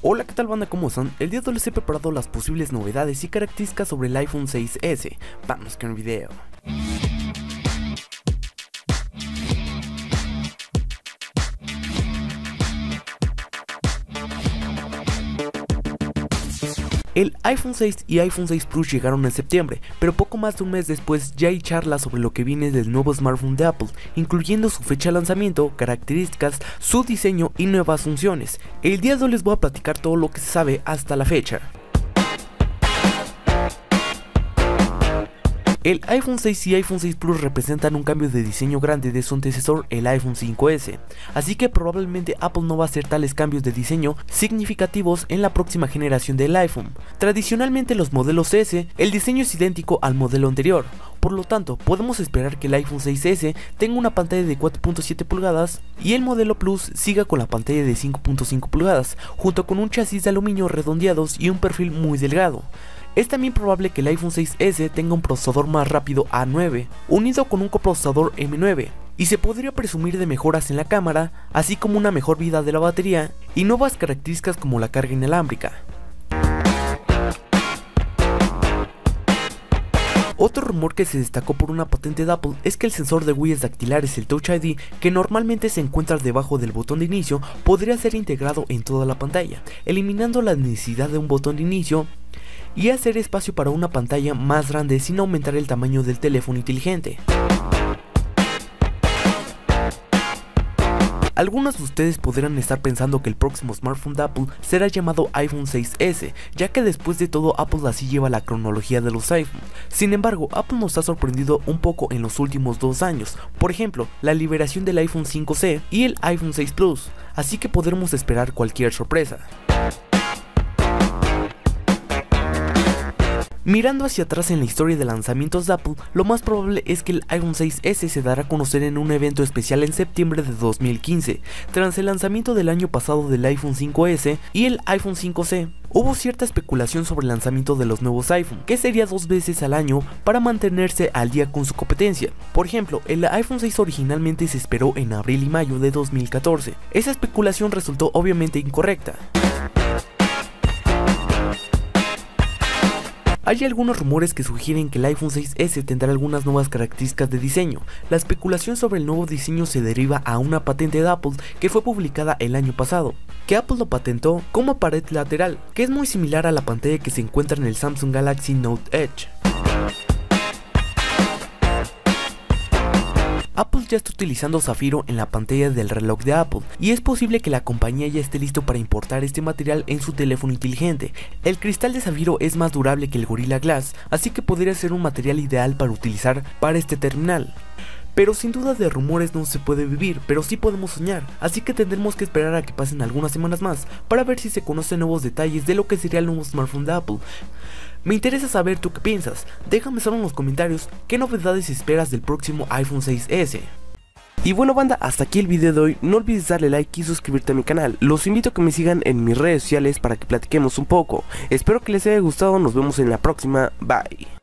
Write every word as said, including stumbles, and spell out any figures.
Hola, ¿qué tal banda? ¿Cómo están? El día de hoy les he preparado las posibles novedades y características sobre el iPhone seis ese. Vamos con el video. El iPhone seis y iPhone seis Plus llegaron en septiembre, pero poco más de un mes después ya hay charlas sobre lo que viene del nuevo smartphone de Apple, incluyendo su fecha de lanzamiento, características, su diseño y nuevas funciones. El día de hoy les voy a platicar todo lo que se sabe hasta la fecha. El iPhone seis y iPhone seis Plus representan un cambio de diseño grande de su antecesor, el iPhone cinco ese, así que probablemente Apple no va a hacer tales cambios de diseño significativos en la próxima generación del iPhone. Tradicionalmente en los modelos S, el diseño es idéntico al modelo anterior, por lo tanto podemos esperar que el iPhone seis ese tenga una pantalla de cuatro punto siete pulgadas y el modelo Plus siga con la pantalla de cinco punto cinco pulgadas, junto con un chasis de aluminio redondeados y un perfil muy delgado. Es también probable que el iPhone seis ese tenga un procesador más rápido A nueve, unido con un coprocesador M nueve, y se podría presumir de mejoras en la cámara, así como una mejor vida de la batería y nuevas características como la carga inalámbrica. Otro rumor que se destacó por una patente de Apple es que el sensor de huellas dactilares, el Touch I D, que normalmente se encuentra debajo del botón de inicio, podría ser integrado en toda la pantalla, eliminando la necesidad de un botón de inicio y hacer espacio para una pantalla más grande sin aumentar el tamaño del teléfono inteligente. Algunos de ustedes podrían estar pensando que el próximo smartphone de Apple será llamado iPhone seis ese, ya que después de todo Apple así lleva la cronología de los iPhones. Sin embargo, Apple nos ha sorprendido un poco en los últimos dos años, por ejemplo, la liberación del iPhone cinco ce y el iPhone seis Plus, así que podremos esperar cualquier sorpresa. Mirando hacia atrás en la historia de lanzamientos de Apple, lo más probable es que el iPhone seis ese se dará a conocer en un evento especial en septiembre de dos mil quince, tras el lanzamiento del año pasado del iPhone cinco ese y el iPhone cinco ce. Hubo cierta especulación sobre el lanzamiento de los nuevos iPhone, que sería dos veces al año para mantenerse al día con su competencia. Por ejemplo, el iPhone seis originalmente se esperó en abril y mayo de dos mil catorce. Esa especulación resultó obviamente incorrecta. Hay algunos rumores que sugieren que el iPhone seis ese tendrá algunas nuevas características de diseño. La especulación sobre el nuevo diseño se deriva a una patente de Apple que fue publicada el año pasado, que Apple lo patentó como pared lateral, que es muy similar a la pantalla que se encuentra en el Samsung Galaxy Note Edge. Apple ya está utilizando zafiro en la pantalla del reloj de Apple y es posible que la compañía ya esté listo para importar este material en su teléfono inteligente. El cristal de zafiro es más durable que el Gorilla Glass, así que podría ser un material ideal para utilizar para este terminal. Pero sin duda de rumores no se puede vivir, pero sí podemos soñar, así que tendremos que esperar a que pasen algunas semanas más para ver si se conocen nuevos detalles de lo que sería el nuevo smartphone de Apple. Me interesa saber tú qué piensas, déjame saber en los comentarios qué novedades esperas del próximo iPhone seis ese. Y bueno banda, hasta aquí el video de hoy, no olvides darle like y suscribirte a mi canal. Los invito a que me sigan en mis redes sociales para que platiquemos un poco. Espero que les haya gustado, nos vemos en la próxima, bye.